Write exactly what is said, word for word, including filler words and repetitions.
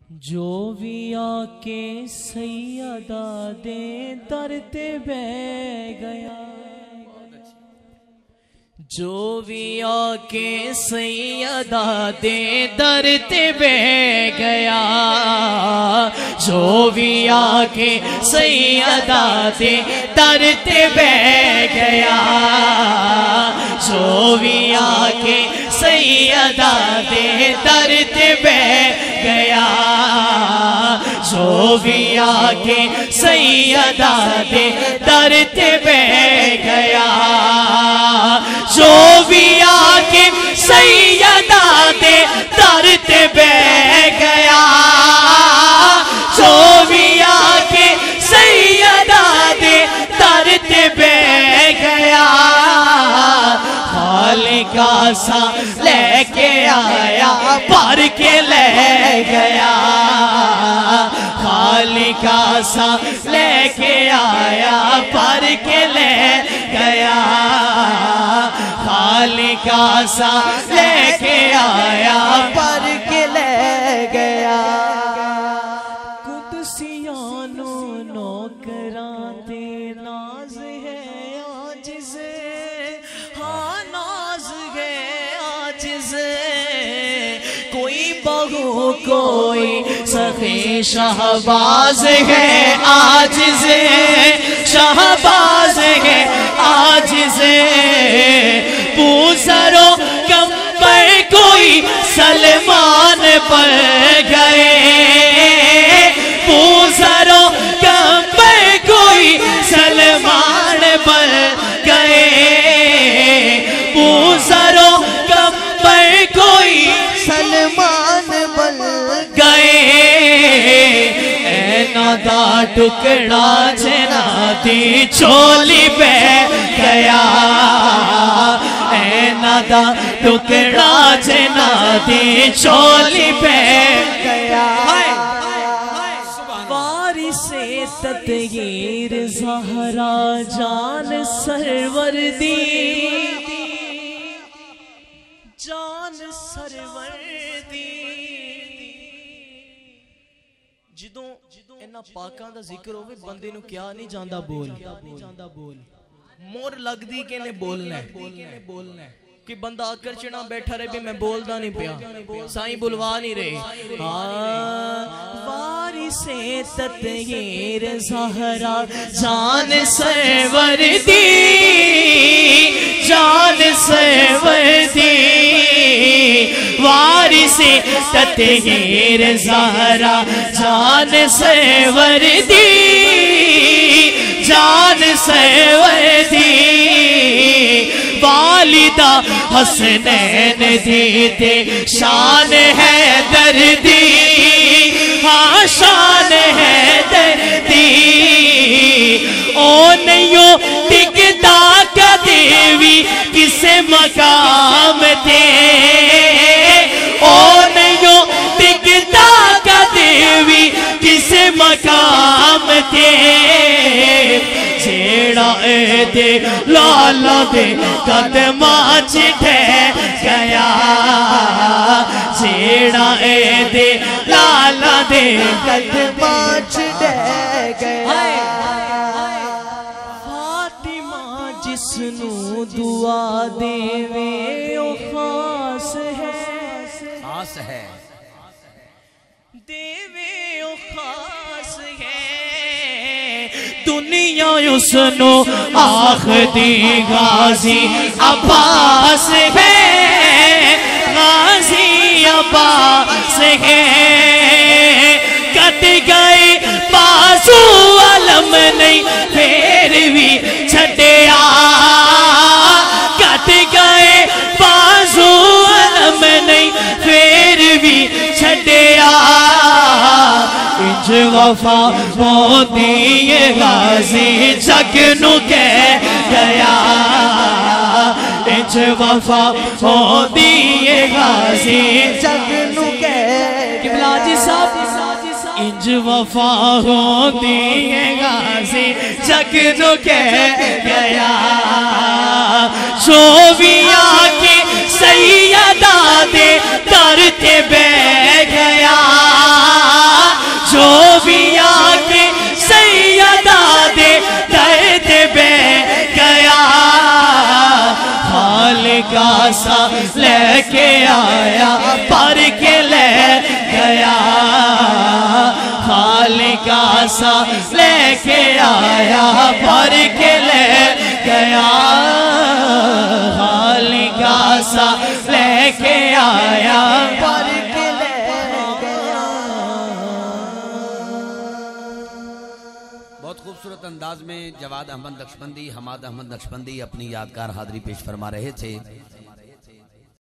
جو بھی آکے سیدہ دے در تے بہ گیا، جو بھی آکے سیدہ دے در تے بہ گیا، جو بھی آکے سیدہ دے در تے بہ گیا، جو بھی آکے سیدہ دے در تے بہ گیا، جو بھی آکے سیدہ دے در تے بہ گیا، جو بھی آکے سیدہ دے در تے بہ گیا، جو بھی آکے سیدہ دے در تے بہ گیا، خالق آسا لے کے آیا پر کے لے گیا، خالق آسا لے کے آیا پر کے لے گیا، خالق آسا لے کے آیا پر کے لے گیا۔ قدسیانو نوکراں تے ناز ہے عاجز، ہاں ناز ہے عاجز، کوئی بہو کوئی سخی شہباز ہے عاجز، شہباز ہے عاجز، پوزرو کم پر کوئی سلمان پر گئے، پوزرو کم پر کوئی سلمان پر گئے، پوزرو کم پر کوئی سلمان پر گئے، اینا دا ٹکڑا جنا دی چولی بہ گیا، اینا دا ٹکڑا جنا دی چولی بہ گیا، وارث تطہیر زہرا جان سرور دی، جان سرور دی، جدوں انہاں پاکاں دا ذکر ہوئے بندے نو کیا نہیں جاندہ بول، مور لگ دی کہ نے بولنا ہے کہ بندہ آکر چنا بیٹھا رہے بھی میں بولدا نہیں پیا، سائیں بلوا نہیں رہے، وارث تطہیر زہرا جان سرور دی، جان سرور دی، وارث تطہیر زہرا جان سرور دی، جان سرور دی، والدہ حسنین دیتے شان ہے دردی، ہاں شان ہے دردی، او نیو ٹکتا کا دیوی کسے مقام تے، او نیو ٹکتا کا دیوی کسے مقام تے، جیڑا اے دے لالا دے قدماں چٹھے گیا، جیڑا اے دے لالا دے قدماں چٹھے گیا، فاطمہ جس نو دعا دے وے او خاص ہے، خاص ہے، دے وے او خاص ہے، دنیا اس نو آخ دی غازی عباس ہے، غازی عباس ہے، کٹ گئے بازو علم نہیں پھر بھی چھٹیا، کٹ گئے بازو علم نہیں پھر بھی چھٹیا، انج وفا ہوندی یہ غازی جگ نو کہہ گیا، انج وفا ہوندی یہ غازی جگ نو کہہ گیا، قبلہ جی صاحب، انج وفا ہوندی یہ غازی جگ نو کہہ گیا، جو بھی آکے سیدہ دے در تے بہ گیا، کا سا لے کے آیا پر کے لے گیا خالق کا سا لے کے آیا پر کے لے گیا خالق کا سا لے کے آیا پر کے لے گیا. بہت خوبصورت انداز میں جواد احمد نقشبندی حماد احمد نقشبندی اپنی یادگار حاضری پیش فرما رہے تھے.